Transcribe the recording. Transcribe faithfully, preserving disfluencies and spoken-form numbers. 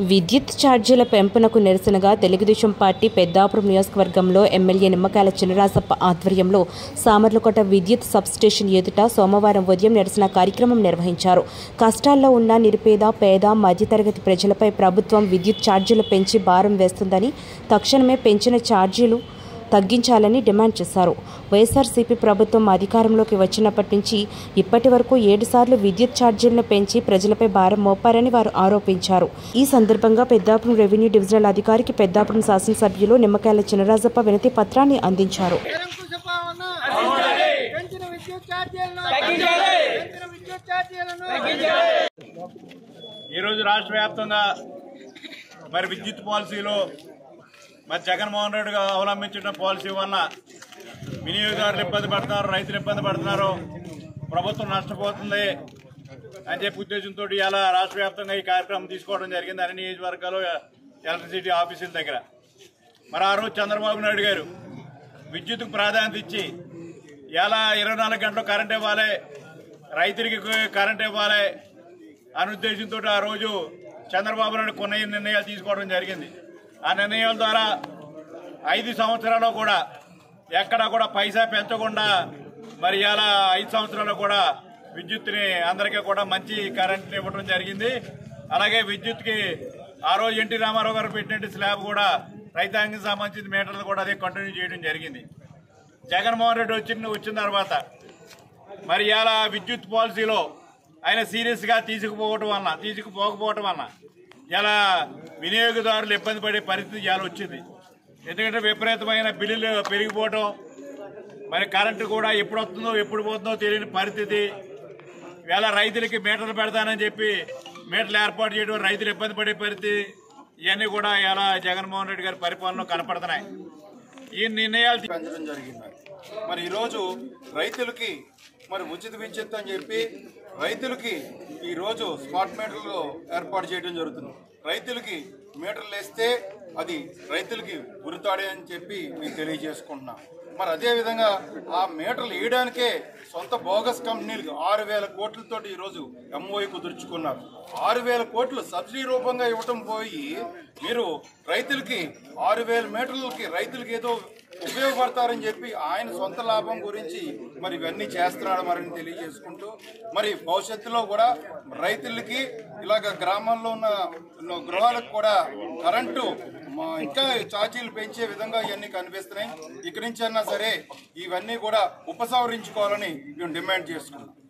విద్యుత్ ఛార్జీల పెంపునకు నిరసనగా తెలుగుదేశం పార్టీ పెద్దాపురం నియోజకవర్గంలో ఎమ్మెల్యే నిమ్మకాయల చినరాజప్ప ఆధ్వర్యంలో సామర్లకోట విద్యుత్ సబ్స్టేషన్ ఎదుట సోమవారం ఉదయం నిరసన కార్యక్రమం నిర్వహించారు. కష్టాల్లో ఉన్న నిరుపేద, పేద, మధ్యతరగతి ప్రజలపై ప్రభుత్వం విద్యుత్ ఛార్జీలు పెంచి భారం వేస్తుందని, తక్షణమే పెంచిన ఛార్జీలు తగ్గించాలని డిమాండ్ చేశారు. వైఎస్ఆర్సీపీ ప్రభుత్వం అధికారంలోకి వచ్చినప్పటి నుంచి ఇప్పటి వరకు ఏడు సార్లు విద్యుత్ ఛార్జీలను పెంచి ప్రజలపై భారం మోపారని వారు ఆరోపించారు. ఈ సందర్భంగా పెద్దాపురం రెవెన్యూ డివిజనల్ అధికారికి పెద్దాపురం శాసనసభ్యులు నిమ్మకాయల చినరాజప్ప వినతి పత్రాన్ని అందించారు. ఈరోజు రాష్ట్ర వ్యాప్తంగా మరి విద్యుత్ పాలసీలో మరి జగన్మోహన్ రెడ్డి అవలంబించిన పాలసీ వల్ల వినియోగదారులు ఇబ్బంది పడుతున్నారు, రైతులు ఇబ్బంది పడుతున్నారు, ప్రభుత్వం నష్టపోతుంది అని చెప్పి ఉద్దేశంతో ఇలా రాష్ట్ర వ్యాప్తంగా ఈ కార్యక్రమం తీసుకోవడం జరిగింది అన్ని నియోజకవర్గాలు ఎలక్ట్రిసిటీ ఆఫీసుల దగ్గర. మరి ఆ రోజు చంద్రబాబు నాయుడు గారు విద్యుత్కు ప్రాధాన్యత ఇచ్చి ఇలా ఇరవై నాలుగు గంటలు కరెంట్ ఇవ్వాలి, రైతులకి కరెంట్ ఇవ్వాలి అనే ఉద్దేశంతో ఆ రోజు చంద్రబాబు నాయుడు కొన్ని నిర్ణయాలు తీసుకోవడం జరిగింది. ఆ నిర్ణయాల ద్వారా ఐదు సంవత్సరాల్లో కూడా ఎక్కడా కూడా పైసా పెంచకుండా మరి ఇలా ఐదు సంవత్సరాల్లో కూడా విద్యుత్ని అందరికీ కూడా మంచి కరెంట్ని ఇవ్వడం జరిగింది. అలాగే విద్యుత్కి ఆ రోజు ఎన్టీ రామారావు గారు పెట్టినట్టు స్లాబ్ కూడా రైతాంగం సంబంధించిన మీటర్లు కూడా అదే కంటిన్యూ చేయడం జరిగింది. జగన్మోహన్ రెడ్డి వచ్చిన వచ్చిన తర్వాత మరి ఇలా విద్యుత్ పాలసీలో ఆయన సీరియస్గా తీసుకుపోవటం వలన తీసుకుపోకపోవటం వలన ఇలా వినియోగదారులు ఇబ్బంది పడే పరిస్థితి ఇలా వచ్చింది. ఎందుకంటే విపరీతమైన బిల్లులు పెరిగిపోవటం, మరి కరెంటు కూడా ఎప్పుడు వస్తుందో ఎప్పుడు పోతుందో తెలియని పరిస్థితి, ఇలా రైతులకి మీటర్లు పెడతానని చెప్పి మీటర్లు ఏర్పాటు చేయడం, రైతులు ఇబ్బంది పడే పరిస్థితి, ఇవన్నీ కూడా ఇలా జగన్మోహన్ రెడ్డి గారి పరిపాలనలో కనపడుతున్నాయి. ఈ నిర్ణయాలు పెంచడం జరిగింది. మరి ఈరోజు రైతులకి మరి ఉచిత విద్యుత్ అని చెప్పి రైతులకి ఈరోజు స్మార్ట్ మీటర్లు ఏర్పాటు చేయడం జరుగుతుంది. రైతులకి మీటర్లు వేస్తే అది రైతులకి గురితాడే అని చెప్పి మేము తెలియజేసుకుంటున్నాం. మరి అదేవిధంగా ఆ మీటర్లు వేయడానికే సొంత బోగస్ కంపెనీలకు ఆరు వేల కోట్లతోటి ఈరోజు ఎంఓఐ కుదుర్చుకున్నారు. ఆరు వేల కోట్లు సబ్సిడీ రూపంగా ఇవ్వటం పోయి మీరు రైతులకి ఆరు వేల మీటర్లకి రైతులకి ఏదో ఉపయోగపడతారని చెప్పి ఆయన సొంత లాభం గురించి మరి ఇవన్నీ చేస్తున్నాడు మరని తెలియజేసుకుంటూ, మరి భవిష్యత్తులో కూడా రైతులకి ఇలాగ గ్రామాల్లో ఉన్న గృహాలకు కూడా కరెంటు ఇంకా ఛార్జీలు పెంచే విధంగా ఇవన్నీ కనిపిస్తున్నాయి. ఇక్కడి నుంచి అన్నా సరే ఇవన్నీ కూడా ఉపసంహరించుకోవాలని మేము డిమాండ్ చేసుకున్నాం.